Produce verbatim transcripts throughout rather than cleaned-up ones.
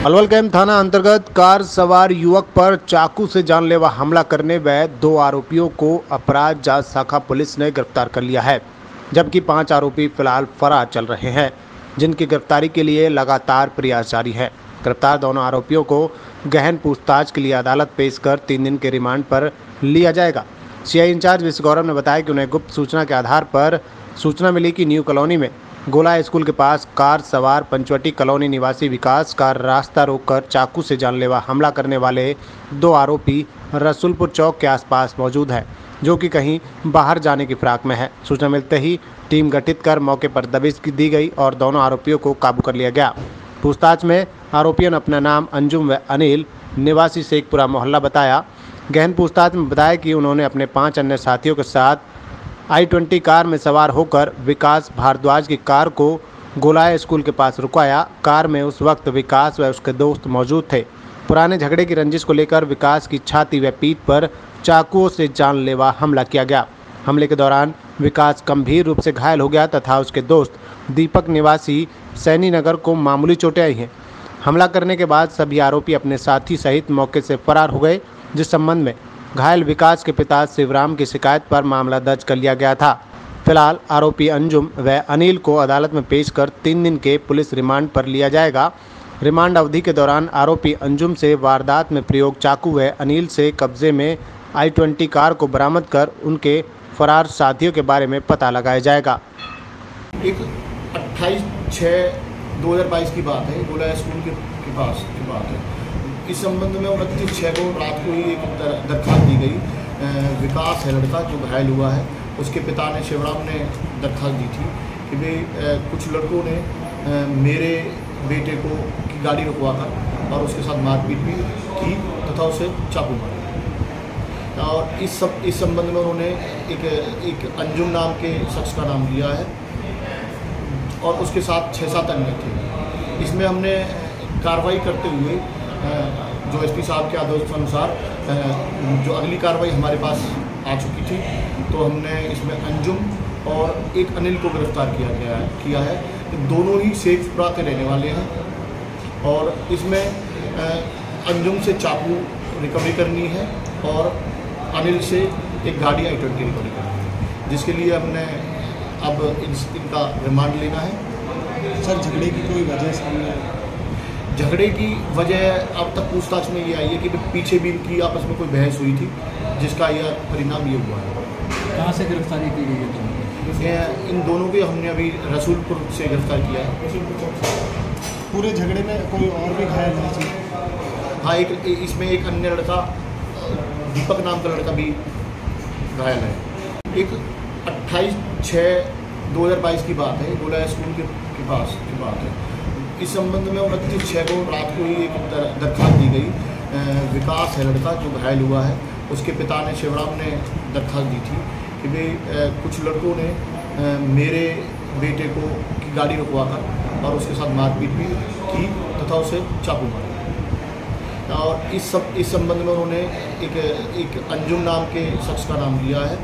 Halwal camp थाना अंतर्गत car सवार युवक पर चाकू से जानलेवा हमला करने व दो आरोपियों को अपराध जांच शाखा पुलिस ने गिरफ्तार कर लिया है, जबकि पांच आरोपी फिलहाल फरार चल रहे हैं, जिनकी गिरफ्तारी के लिए लगातार प्रयास जारी है। गिरफ्तार दोनों आरोपियों को गहन पूछताछ के लिए अदालत पेश कर तीन दिन के रिमांड पर लिया जाएगा। सीआई इंचार्ज विश्व गौरव ने बताया कि उन्हें गुप्त सूचना के आधार पर सूचना मिली कि न्यू कॉलोनी में गोला स्कूल के पास कार सवार पंचवटी कॉलोनी निवासी विकास का रास्ता रोककर चाकू से जानलेवा हमला करने वाले दो आरोपी रसूलपुर चौक के आसपास मौजूद है, जो कि कहीं बाहर जाने की फिराक में है। सूचना मिलते ही टीम गठित कर मौके पर दबिश दी गई और दोनों आरोपियों को काबू कर लिया गया। पूछताछ में आरोपियों ने अपना नाम अंजुम व अनिल निवासी शेखपुरा मोहल्ला बताया। गहन पूछताछ में बताया कि उन्होंने अपने पाँच अन्य साथियों के साथ आई ट्वेंटी कार में सवार होकर विकास भारद्वाज की कार को गोलाया स्कूल के पास रुकवाया। कार में उस वक्त विकास व उसके दोस्त मौजूद थे। पुराने झगड़े की रंजिश को लेकर विकास की छाती व पीठ पर चाकुओं से जानलेवा हमला किया गया। हमले के दौरान विकास गंभीर रूप से घायल हो गया तथा उसके दोस्त दीपक निवासी सैनी नगर को मामूली चोटें आई हैं। हमला करने के बाद सभी आरोपी अपने साथी सहित मौके से फरार हो गए, जिस संबंध में घायल विकास के पिता शिवराम की शिकायत पर मामला दर्ज कर लिया गया था। फिलहाल आरोपी अंजुम व अनिल को अदालत में पेश कर तीन दिन के पुलिस रिमांड पर लिया जाएगा। रिमांड अवधि के दौरान आरोपी अंजुम से वारदात में प्रयोग चाकू व अनिल से कब्जे में आई ट्वेंटी कार को बरामद कर उनके फरार साथियों के बारे में पता लगाया जाएगा। एक अट्ठाईस छः दो हज़ार बाईस की बात है, गोला स्कूल के, के पास की बात है। इस संबंध में उनतीस छः को रात को ही एक दरख्वास्त दी गई। विकास है लड़का जो घायल हुआ है, उसके पिता ने शिवराम ने दरख्वास्त दी थी कि भाई कुछ लड़कों ने आ, मेरे बेटे को की गाड़ी रुकवा कर और उसके साथ मारपीट भी की तथा उसे चाकू मारा। और इस सब इस संबंध में उन्होंने एक एक अंजुम नाम के शख्स का नाम लिया है और उसके साथ छः सात अन्य थे। इसमें हमने कार्रवाई करते हुए जो एसपी साहब के आदेश के अनुसार जो अगली कार्रवाई हमारे पास आ चुकी थी, तो हमने इसमें अंजुम और एक अनिल को गिरफ्तार किया गया है किया है दोनों ही शेखपुरा के रहने वाले हैं और इसमें अंजुम से चाकू रिकवरी करनी है और अनिल से एक गाड़ी आई ट्वेंटी रिकवरी करनी है, जिसके लिए हमने अब इन, इनका रिमांड लेना है। सर, झगड़े की कोई वजह सामने झगड़े की वजह अब तक पूछताछ में ये आई है कि पीछे भी इनकी आपस में कोई बहस हुई थी, जिसका यह परिणाम ये हुआ है। कहाँ से गिरफ्तारी की गई है? इन दोनों के हमने अभी रसूलपुर से गिरफ्तार किया है। पूरे झगड़े में कोई और भी घायल है? हाँ, एक इसमें एक अन्य लड़का दीपक नाम का लड़का भी घायल है। एक अट्ठाईस छः दो हज़ार बाईस की बात है, गोला स्कूल के, के पास की बात है। इस संबंध में उनतीस छः को रात को ही एक दरख्वास्त दी गई। विकास है लड़का जो घायल हुआ है, उसके पिता ने शिवराम ने दरख्वास्त दी थी कि भाई कुछ लड़कों ने मेरे बेटे को की गाड़ी रुकवा कर और उसके साथ मारपीट भी की तथा उसे चाकू मारा। और इस सब इस संबंध में उन्होंने एक एक अंजुम नाम के शख्स का नाम लिया है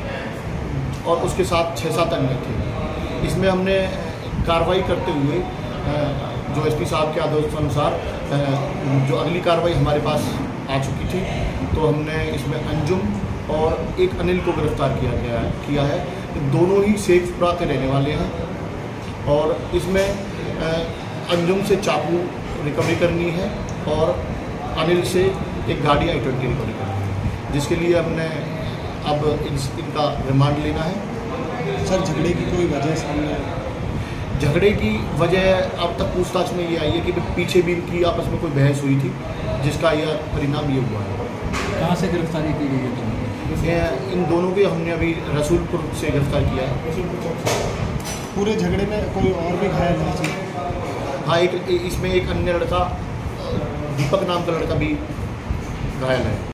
और उसके साथ छः सात अन्य थे। इसमें हमने कार्रवाई करते हुए जो एसपी साहब के आदेश के अनुसार जो अगली कार्रवाई हमारे पास आ चुकी थी, तो हमने इसमें अंजुम और एक अनिल को गिरफ्तार किया गया है किया है दोनों ही शेखपुरा के रहने वाले हैं और इसमें अंजुम से चाकू रिकवरी करनी है और अनिल से एक गाड़ी आई ट्वेंटी रिकवरी करनी है, जिसके लिए हमने अब इन, इनका रिमांड लेना है। सर, झगड़े की कोई वजह सामने झगड़े की वजह अब तक पूछताछ में ये आई है कि पीछे भी इनकी आपस में कोई बहस हुई थी, जिसका यह परिणाम ये हुआ है। कहाँ से गिरफ्तारी की गई है? इन दोनों के हमने अभी रसूलपुर से गिरफ्तार किया है। पूरे झगड़े में कोई और भी घायल है? हाँ, एक इसमें एक अन्य लड़का दीपक नाम का लड़का भी घायल है।